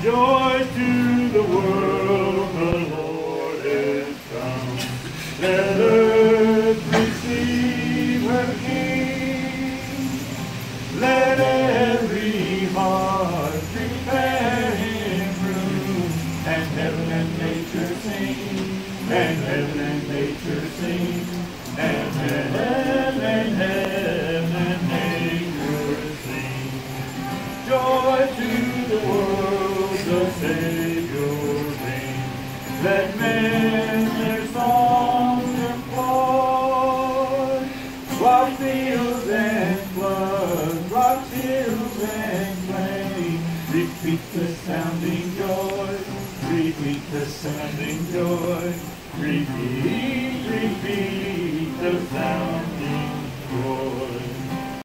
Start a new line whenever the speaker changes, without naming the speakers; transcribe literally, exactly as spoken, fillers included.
Joy to the world, the Lord is come. Let earth receive her King. Let every heart prepare him room. And heaven and nature sing, and heaven and nature sing, and heaven and heaven and nature sing. Joy to the world, the Savior reigns. Let men their songs employ, while fields and floods, rocks, hills and plains, repeat the sounding joy, repeat the sounding joy, repeat, repeat the sound.